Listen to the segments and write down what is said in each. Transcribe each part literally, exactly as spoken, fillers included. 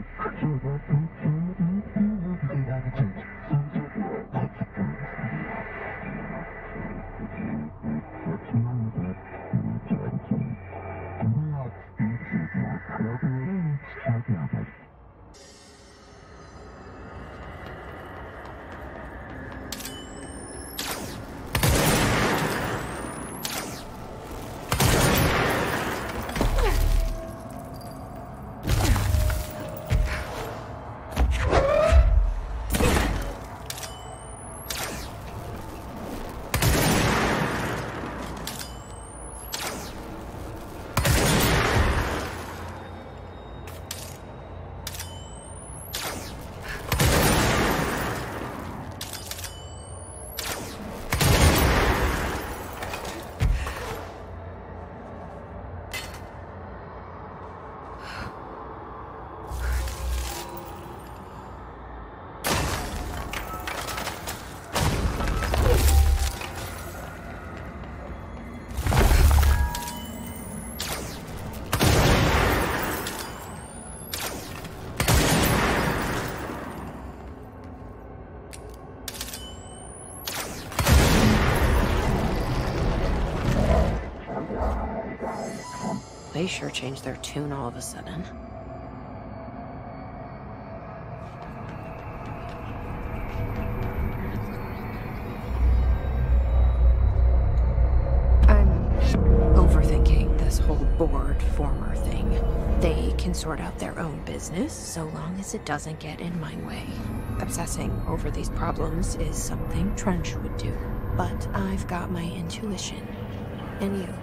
They sure changed their tune all of a sudden. I'm overthinking this whole board former thing. They can sort out their own business so long as it doesn't get in my way. Obsessing over these problems is something Trench would do. But I've got my intuition. And you.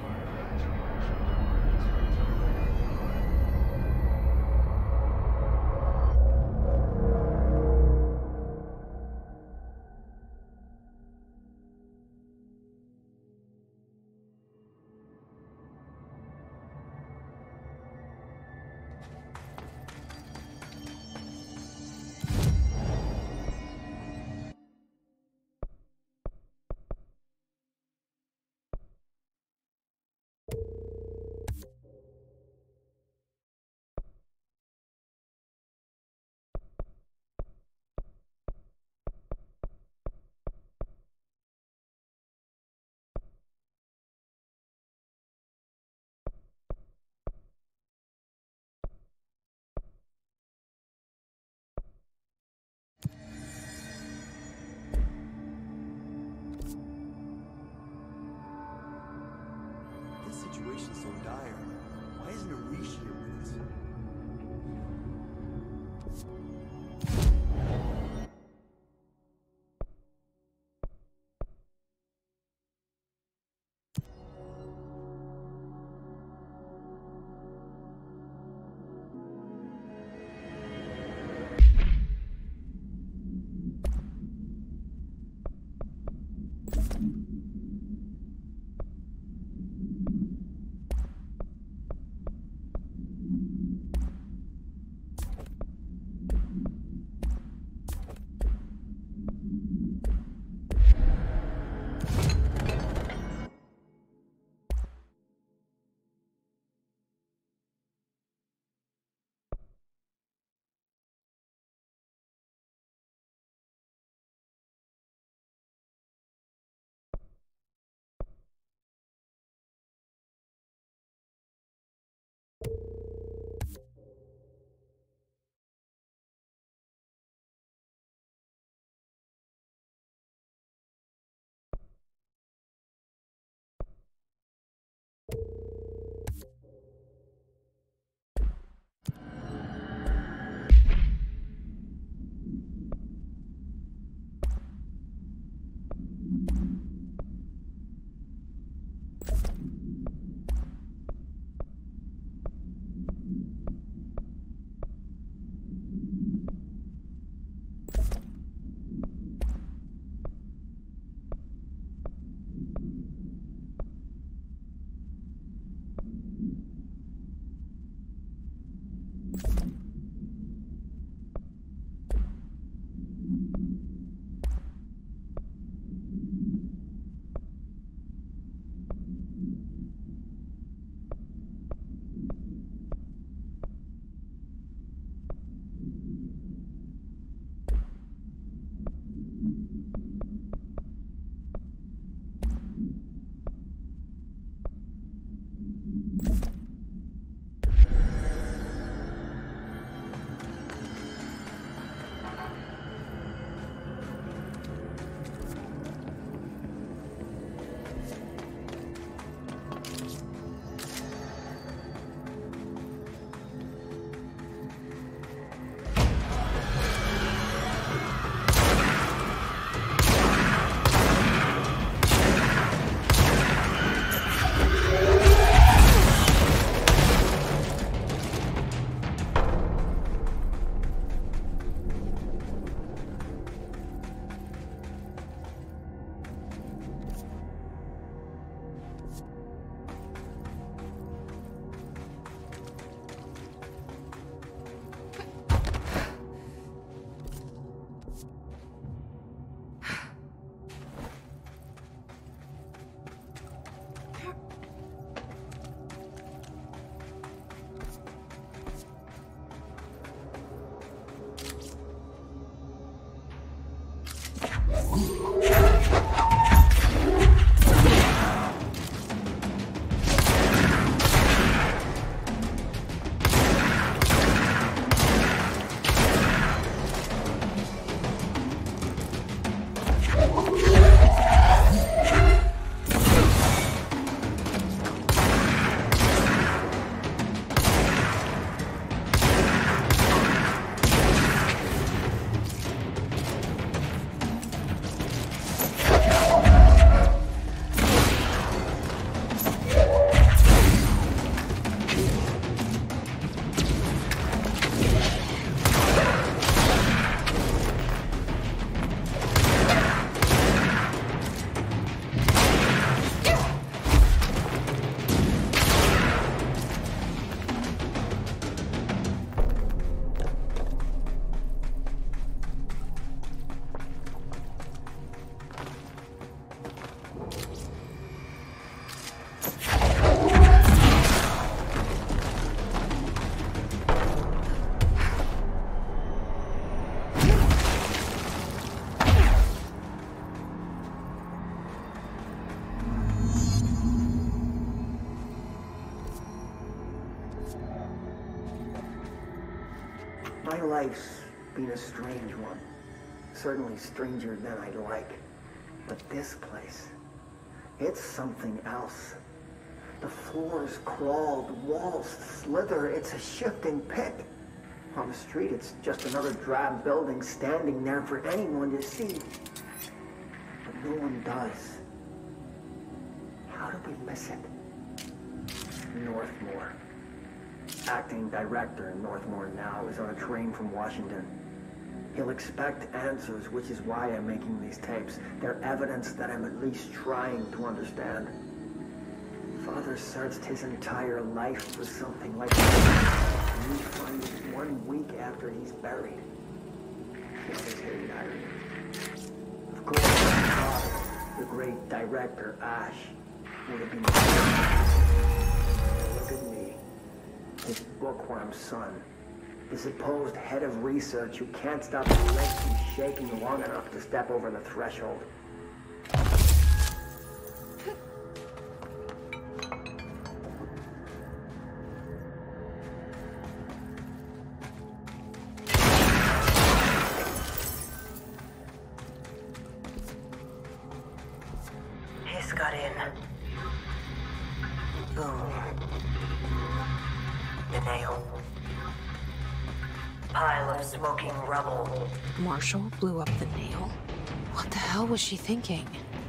Situation's so dire. Why isn't Arish here with us? My life's been a strange one. Certainly stranger than I'd like. But this place, it's something else. The floors crawl, the walls slither. It's a shifting pit. On the street, it's just another drab building standing there for anyone to see. But no one does. How do we miss it? Northmore. Acting director in Northmore now is on a train from Washington. He'll expect answers, which is why I'm making these tapes. They're evidence that I'm at least trying to understand. Father searched his entire life for something like that. And we find it one week after he's buried. This is hidden irony. Of course, my father, the great director Ash, would have been. Look at me. His bookworm son. The supposed head of research who can't stop his legs from shaking long enough to step over the threshold. He's got in. Boom. The nail. Pile of smoking rubble. Marshall blew up the nail? What the hell was she thinking?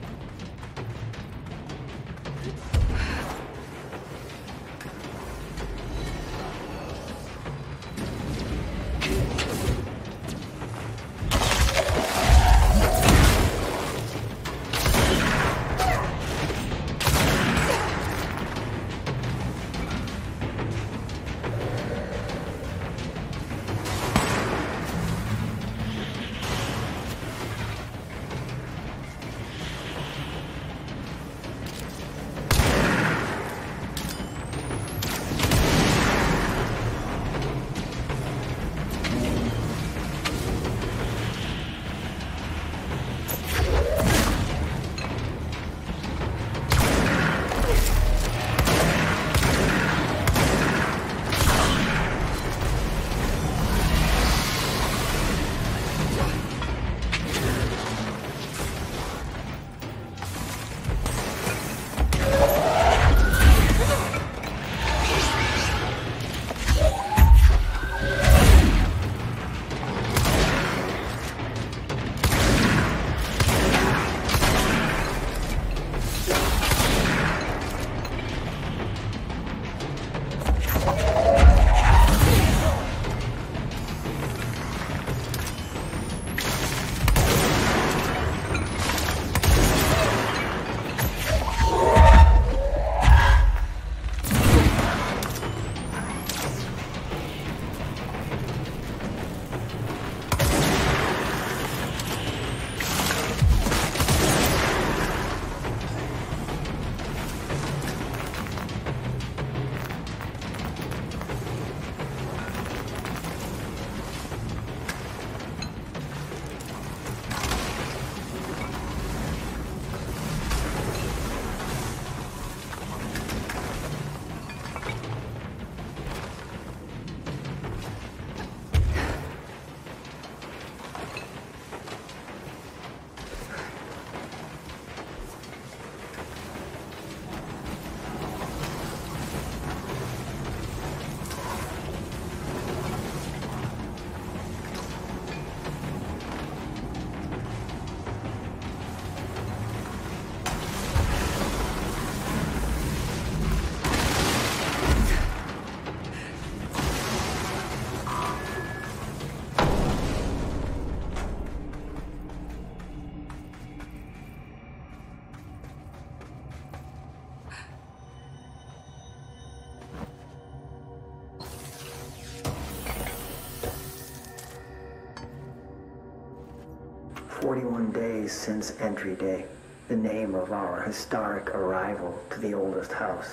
forty-one days since entry day, the name of our historic arrival to the oldest house.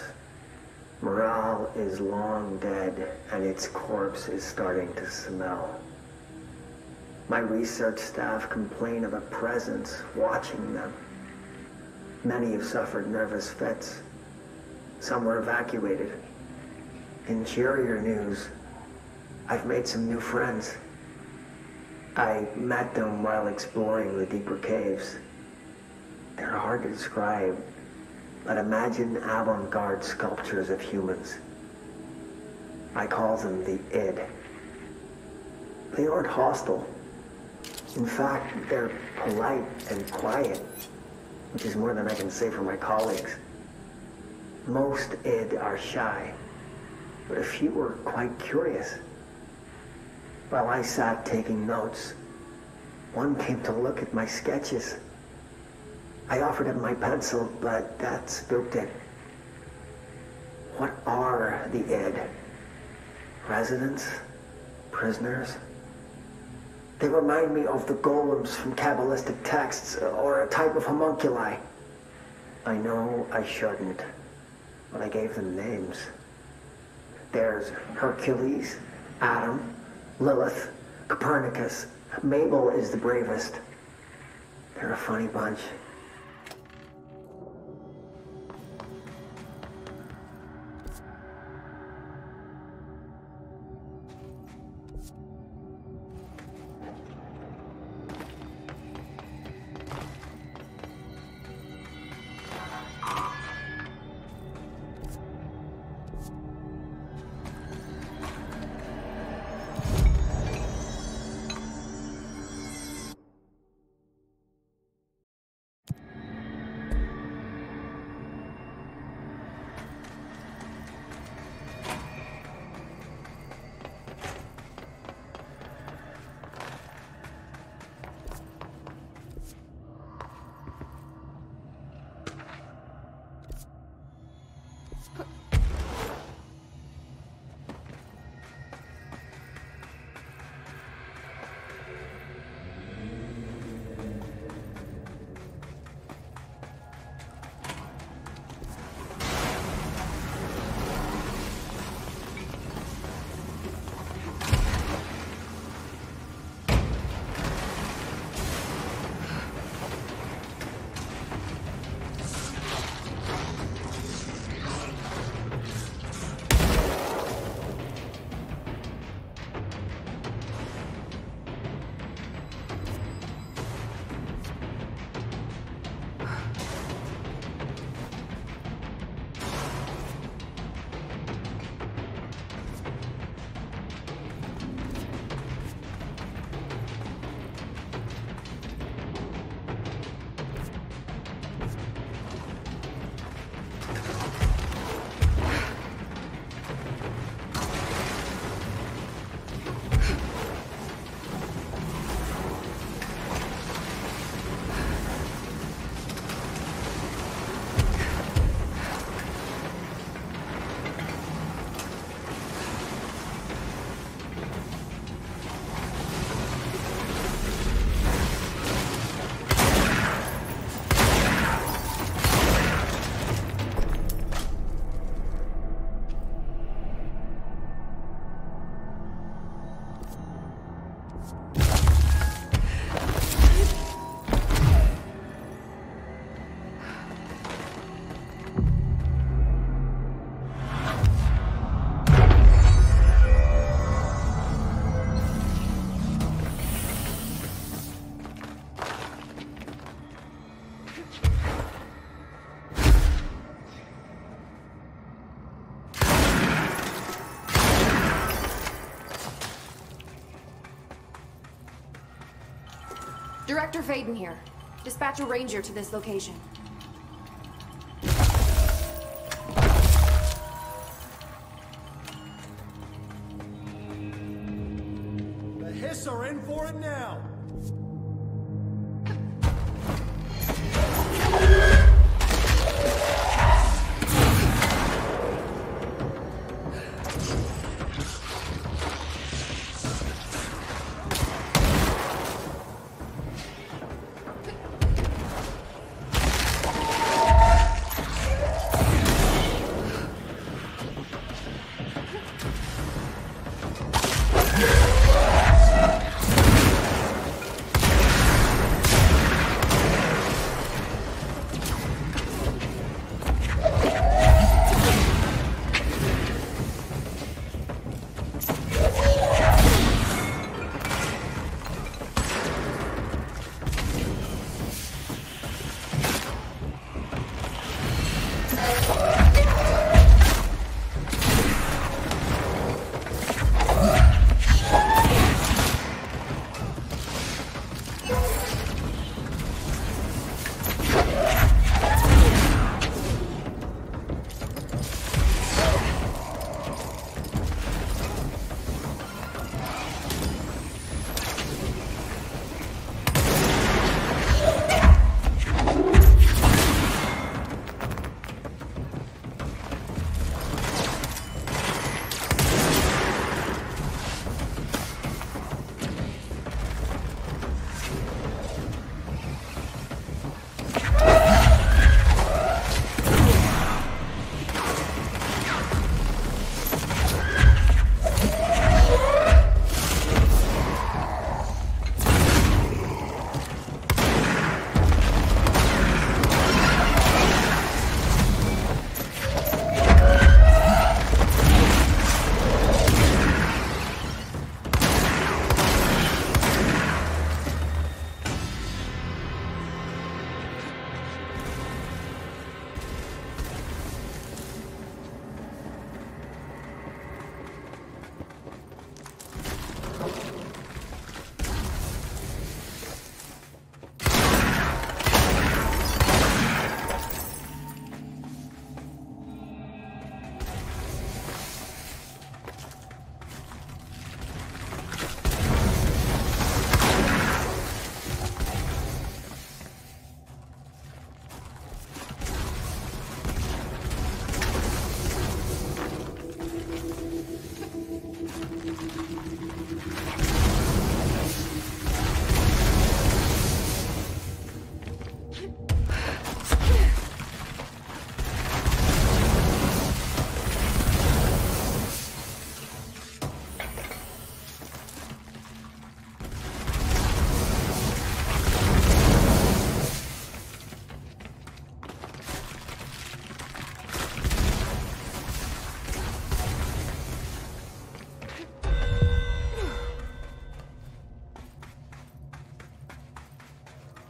Morale is long dead, and its corpse is starting to smell. My research staff complain of a presence watching them. Many have suffered nervous fits. Some were evacuated. In cheerier news, I've made some new friends. I met them while exploring the deeper caves. They're hard to describe, but imagine avant-garde sculptures of humans. I call them the id. They aren't hostile. In fact, they're polite and quiet, which is more than I can say for my colleagues. Most id are shy, but a few were quite curious. While I sat taking notes, one came to look at my sketches. I offered him my pencil, but that spooked it. What are the id? Residents? Prisoners? They remind me of the golems from Kabbalistic texts, or a type of homunculi. I know I shouldn't, but I gave them names. There's Hercules, Adam, Lilith, Copernicus. Mabel is the bravest. They're a funny bunch. Director Faden here. Dispatch a ranger to this location. The Hiss are in for it now!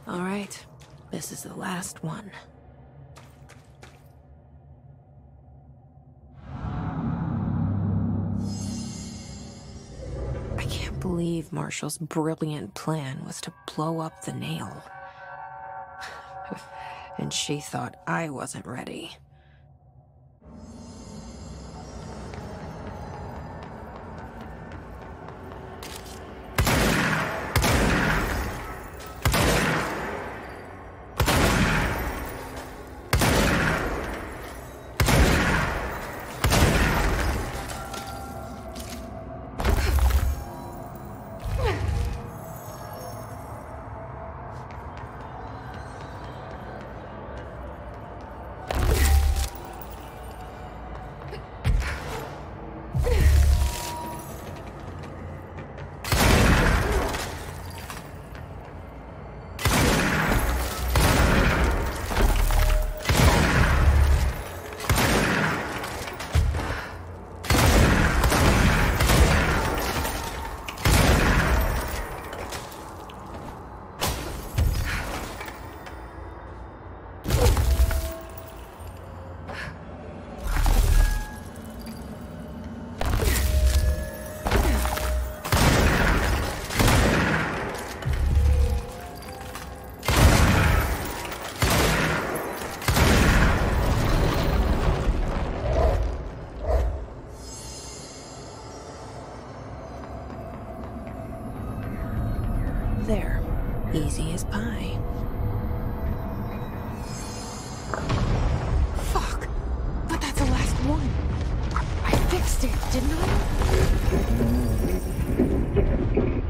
All right, this is the last one. I can't believe Marshall's brilliant plan was to blow up the nail. And she thought I wasn't ready. There. Easy as pie. Fuck! But that's the last one. I fixed it, didn't I?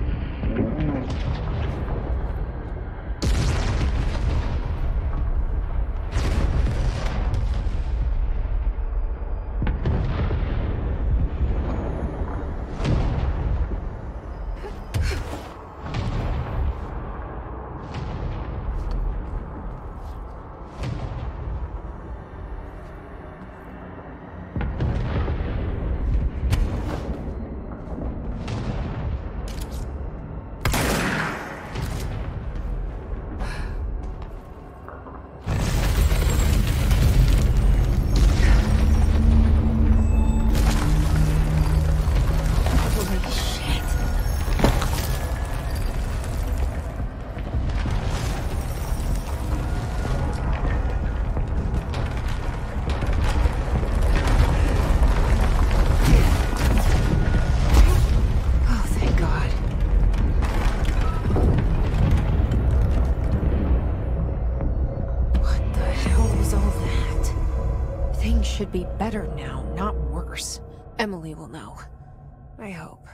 Should be better now, not worse. Emily will know. I hope.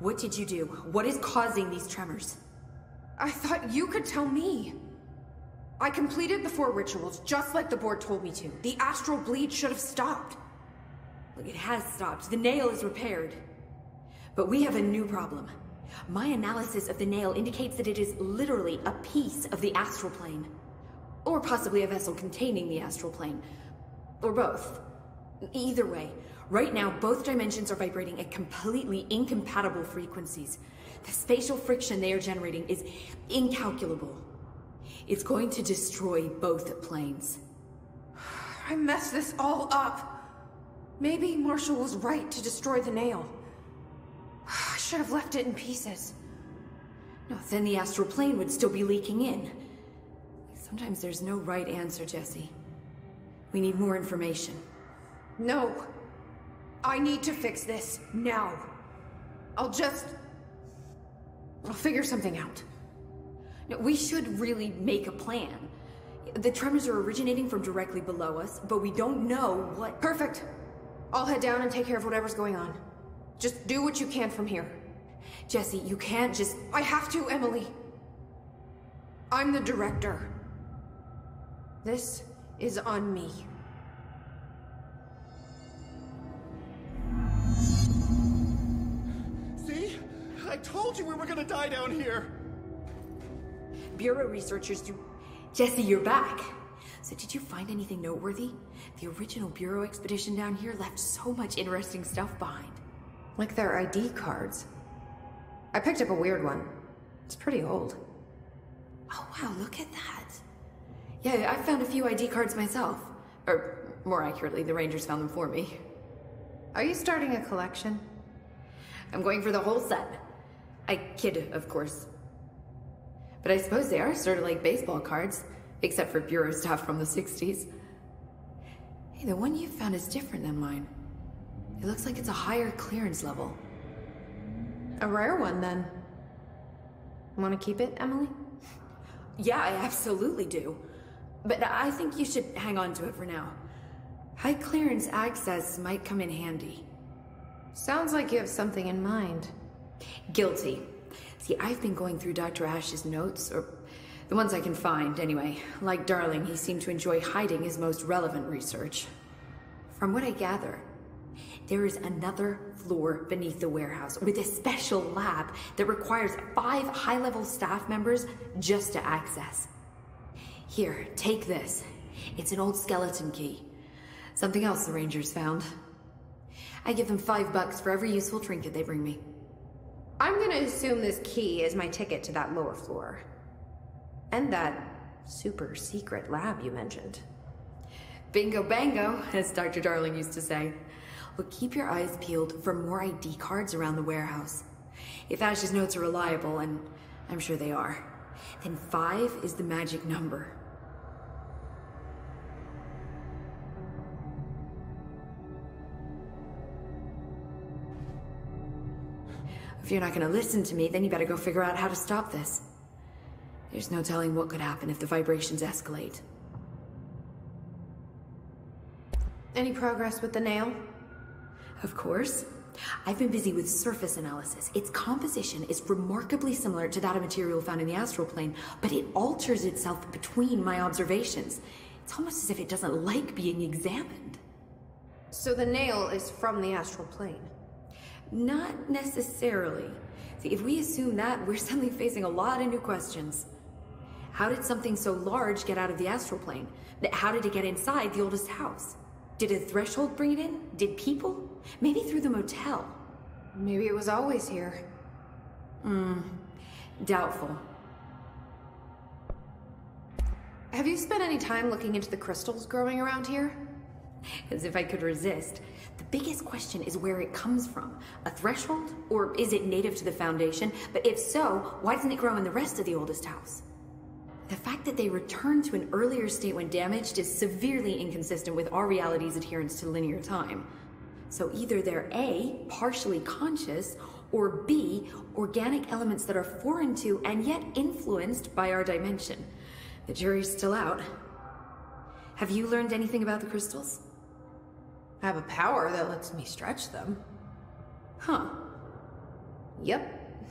What did you do? What is causing these tremors? I thought you could tell me. I completed the four rituals, just like the board told me to. The astral bleed should have stopped. Look, it has stopped. The nail is repaired. But we have a new problem. My analysis of the nail indicates that it is literally a piece of the astral plane. Or possibly a vessel containing the astral plane. Or both. Either way, right now both dimensions are vibrating at completely incompatible frequencies. The spatial friction they are generating is incalculable. It's going to destroy both planes. I messed this all up. Maybe Marshall was right to destroy the nail. I should have left it in pieces. No, then the astral plane would still be leaking in. Sometimes there's no right answer, Jesse. We need more information. No. I need to fix this, now. I'll just... I'll figure something out. No, we should really make a plan. The tremors are originating from directly below us, but we don't know what... Perfect. I'll head down and take care of whatever's going on. Just do what you can from here. Jesse, you can't just... I have to, Emily. I'm the director. This is on me. See? I told you we were gonna die down here! Bureau researchers do... Jesse, you're back! So did you find anything noteworthy? The original Bureau expedition down here left so much interesting stuff behind. Like their I D cards. I picked up a weird one. It's pretty old. Oh wow, look at that. Yeah, I found a few I D cards myself. Or, more accurately, the Rangers found them for me. Are you starting a collection? I'm going for the whole set. I kid, of course. But I suppose they are sort of like baseball cards, except for Bureau stuff from the sixties. Hey, the one you found is different than mine. It looks like it's a higher clearance level. A rare one, then. Want to keep it, Emily? Yeah, I absolutely do. But I think you should hang on to it for now. High clearance access might come in handy. Sounds like you have something in mind. Guilty. See, I've been going through Doctor Ash's notes, or the ones I can find, anyway. Like Darling, he seemed to enjoy hiding his most relevant research. From what I gather, there is another floor beneath the warehouse with a special lab that requires five high-level staff members just to access. Here, take this. It's an old skeleton key. Something else the Rangers found. I give them five bucks for every useful trinket they bring me. I'm gonna assume this key is my ticket to that lower floor. And that super secret lab you mentioned. Bingo bango, as Doctor Darling used to say. Well, keep your eyes peeled for more I D cards around the warehouse. If Ash's notes are reliable, and I'm sure they are, then five is the magic number. If you're not gonna listen to me, then you better go figure out how to stop this. There's no telling what could happen if the vibrations escalate. Any progress with the nail? Of course. I've been busy with surface analysis. Its composition is remarkably similar to that of material found in the astral plane, but it alters itself between my observations. It's almost as if it doesn't like being examined. So the nail is from the astral plane? Not necessarily. See, if we assume that, we're suddenly facing a lot of new questions. How did something so large get out of the astral plane? How did it get inside the oldest house? Did a threshold bring it in? Did people? Maybe through the motel. Maybe it was always here. Hmm. Doubtful. Have you spent any time looking into the crystals growing around here? As if I could resist. The biggest question is where it comes from. A threshold? Or is it native to the Foundation? But if so, why doesn't it grow in the rest of the oldest house? The fact that they return to an earlier state when damaged is severely inconsistent with our reality's adherence to linear time. So either they're A, partially conscious, or B, organic elements that are foreign to and yet influenced by our dimension. The jury's still out. Have you learned anything about the crystals? I have a power that lets me stretch them. Huh. Yep.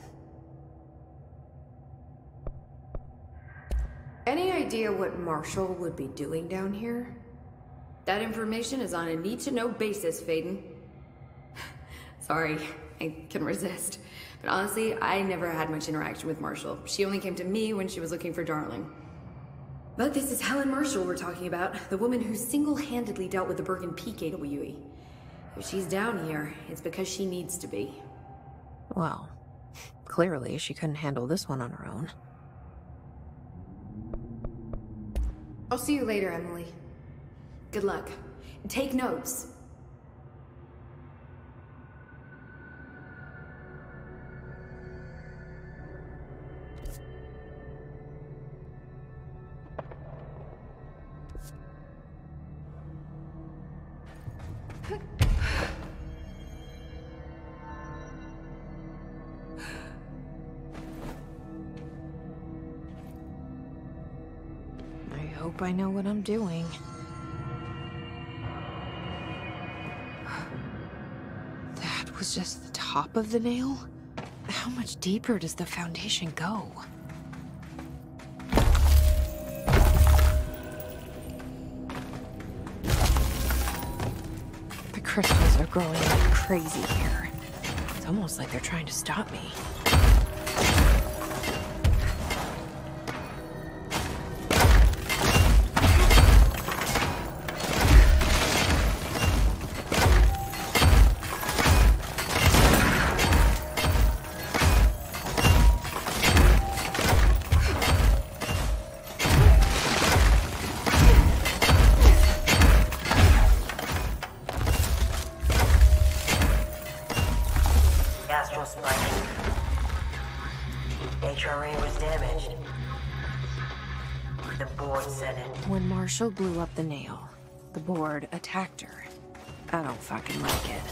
Any idea what Marshall would be doing down here? That information is on a need-to-know basis, Faden. Sorry, I couldn't resist. But honestly, I never had much interaction with Marshall. She only came to me when she was looking for Darling. But this is Helen Marshall we're talking about, the woman who single-handedly dealt with the Bergen Peak A W E. If she's down here, it's because she needs to be. Well, clearly she couldn't handle this one on her own. I'll see you later, Emily. Good luck. Take notes. I hope I know what I'm doing. That was just the top of the nail? How much deeper does the foundation go? The crystals are growing like crazy here. It's almost like they're trying to stop me. When Marshall blew up the nail, the board attacked her. I don't fucking like it.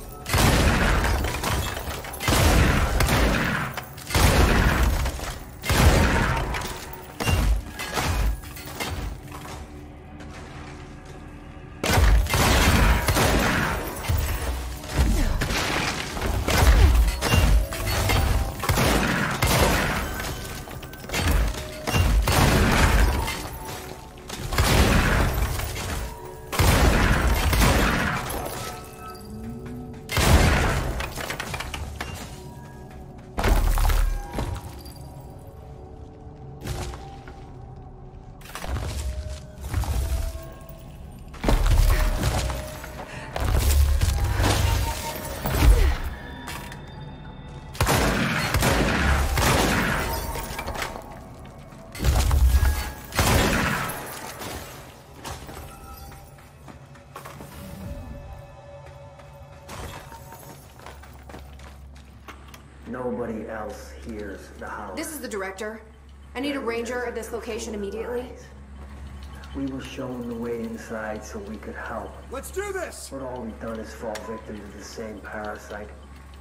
Nobody else hears the house. This is the director. I need a ranger at this location immediately. We were shown the way inside so we could help. Let's do this! But all we've done is fall victim to the same parasite.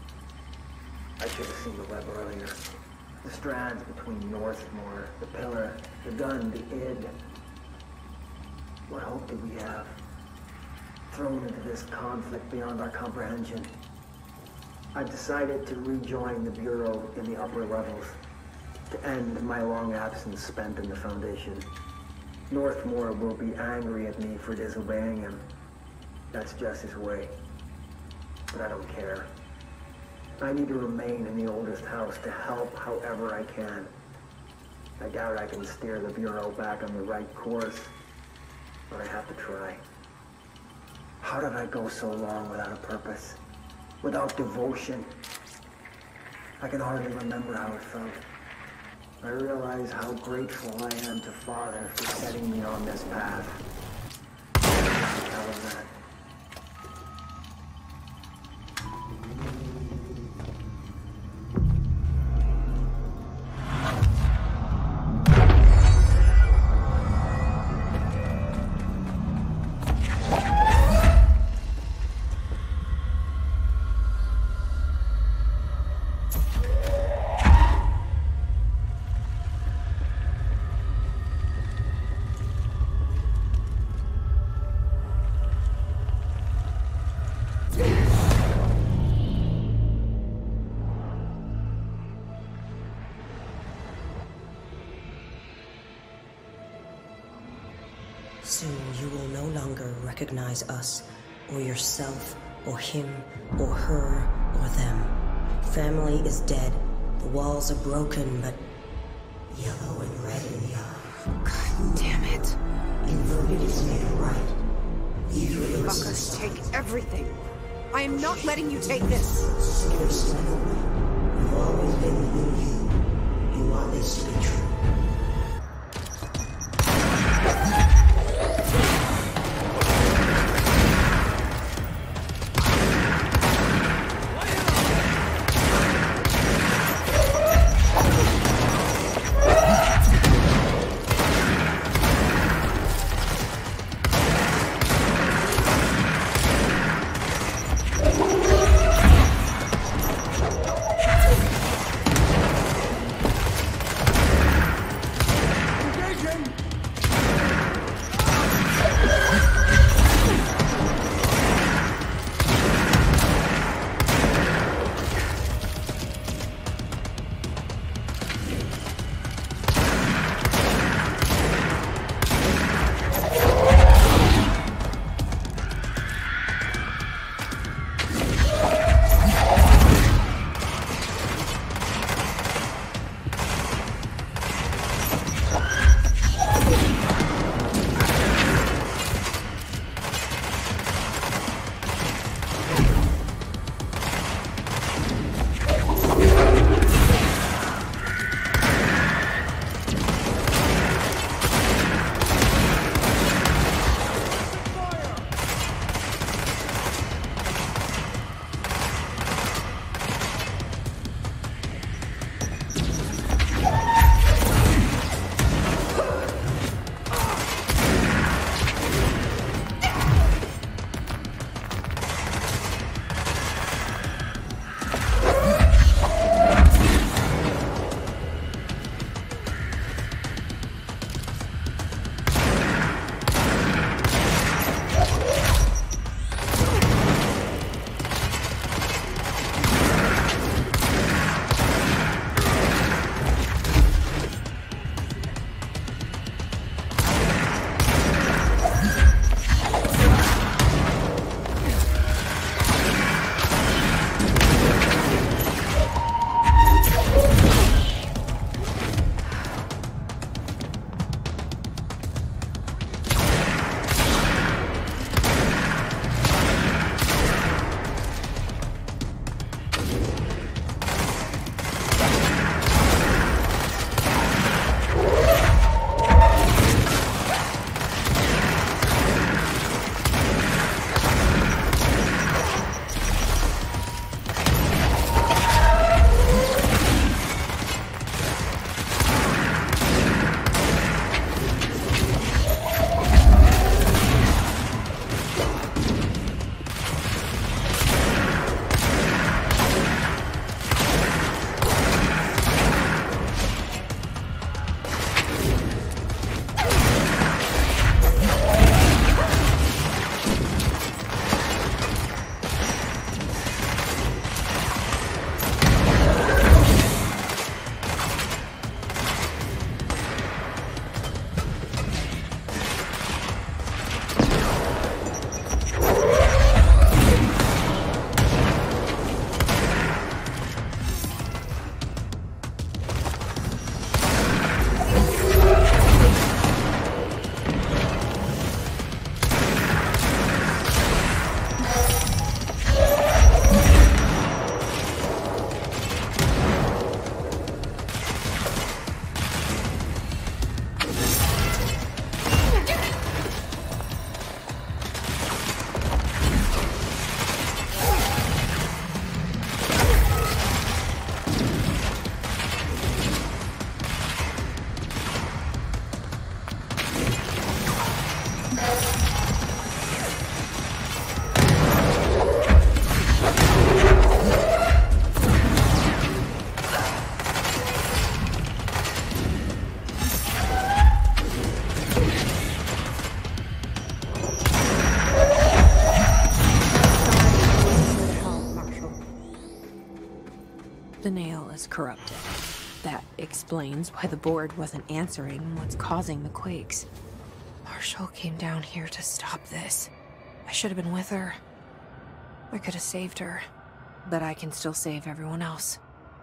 I should have seen the web earlier. The strands between Northmore, the pillar, the gun, the id. What hope did we have? Thrown into this conflict beyond our comprehension. I decided to rejoin the Bureau in the upper levels, to end my long absence spent in the Foundation. Northmore will be angry at me for disobeying him. That's just his way. But I don't care. I need to remain in the oldest house to help however I can. I doubt I can steer the Bureau back on the right course, but I have to try. How did I go so long without a purpose? Without devotion? I can hardly remember how it felt. I realize how grateful I am to Father for setting me on this path. Tell him that. you will no longer recognize us, or yourself, or him, or her, or them. Family is dead. The walls are broken, but yellow and red in the eye. God damn it. Inverted is made right. Either it was Fuckers take everything. I am not letting you take this. scarce another. You've always been within you. You want this to be true. The nail is corrupted. That explains why the board wasn't answering what's causing the quakes. Marshall came down here to stop this. I should have been with her. I could have saved her. But I can still save everyone else.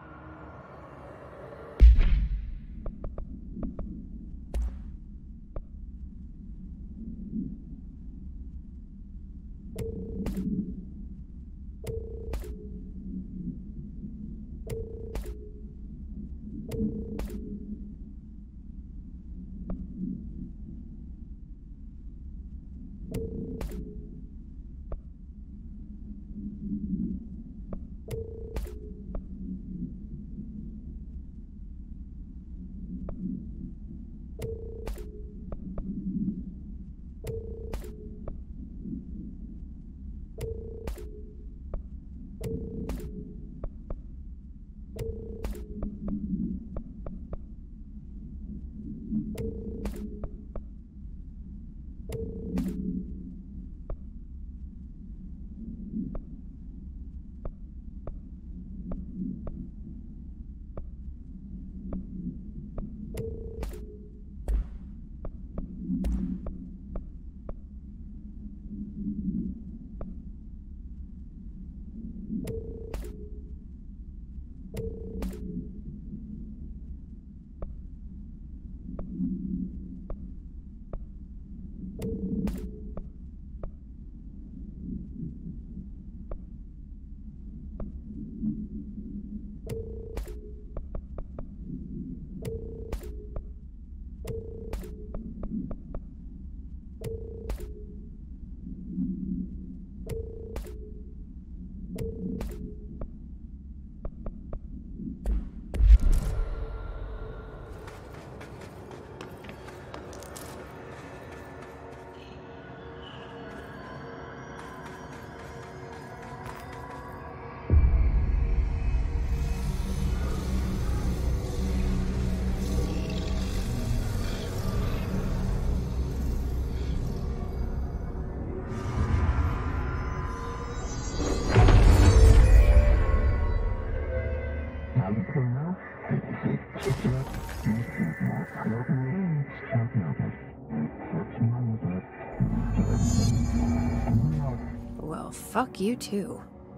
Well, fuck you too.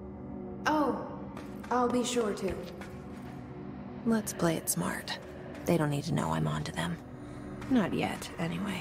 Oh, I'll be sure to. Let's play it smart. They don't need to know I'm onto them. Not yet, anyway.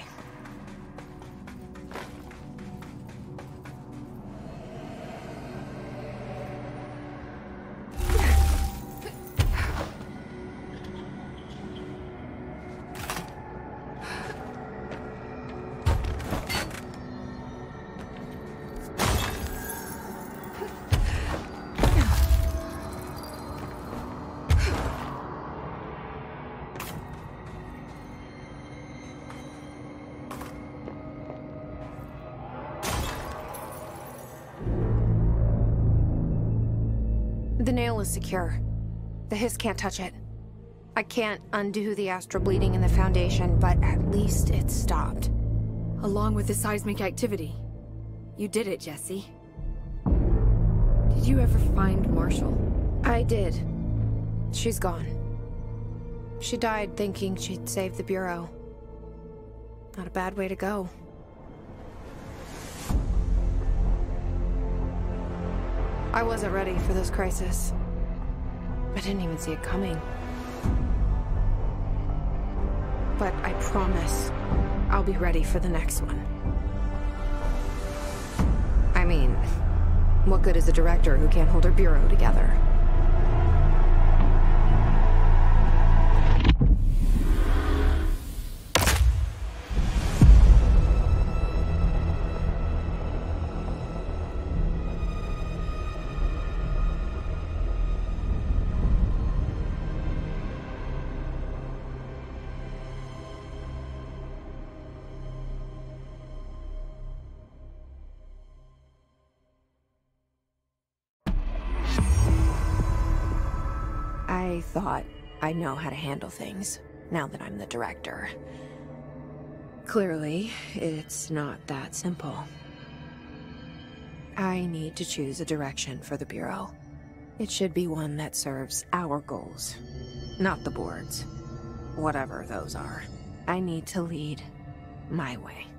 The nail is secure. The Hiss can't touch it. I can't undo the astral bleeding in the Foundation, but at least it's stopped. Along with the seismic activity. You did it, Jesse. Did you ever find Marshall? I did. She's gone. She died thinking she'd save the Bureau. Not a bad way to go. I wasn't ready for this crisis. I didn't even see it coming. But I promise, I'll be ready for the next one. I mean, what good is a director who can't hold her Bureau together? I thought I know how to handle things, now that I'm the director. Clearly, it's not that simple. I need to choose a direction for the Bureau. It should be one that serves our goals, not the board's. Whatever those are. I need to lead my way.